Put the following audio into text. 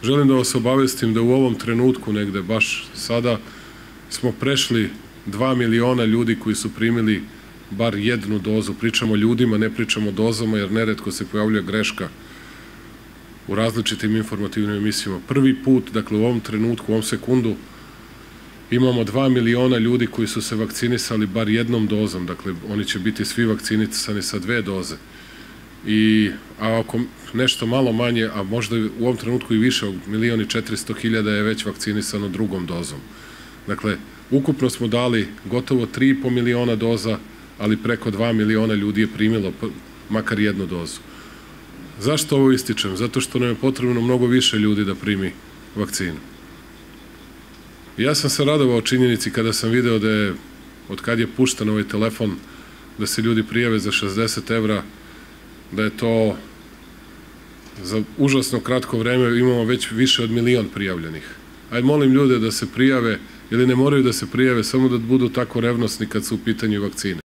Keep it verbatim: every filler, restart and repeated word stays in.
Želim da vas obavestim da u ovom trenutku negde, baš sada, smo prešli dva miliona ljudi koji su primili bar jednu dozu. Pričamo o ljudima, ne pričamo o dozama, jer neretko se pojavlja greška u različitim informativnim emisijama. Prvi put, dakle u ovom trenutku, u ovom sekundu, imamo dva miliona ljudi koji su se vakcinisali bar jednom dozom. Dakle, oni će biti svi vakcinisani sa dve doze. I, a ako nešto malo manje, a možda u ovom trenutku i više, milion i četiristo hiljada je već vakcinisano drugom dozom. Dakle, ukupno smo dali gotovo tri i po miliona doza, ali preko dva miliona ljudi je primilo makar jednu dozu. Zašto ovo ističem? Zato što nam je potrebno mnogo više ljudi da primi vakcinu. Ja sam se radovao činjenici kada sam video da je, od kad je pušten ovaj telefon, da se ljudi prijave za šezdeset evra, da je to za užasno kratko vreme, imamo već više od milion prijavljenih. Ajde, molim ljude da se prijave, ili ne moraju da se prijave, samo da budu tako revnosni kad su u pitanju vakcine.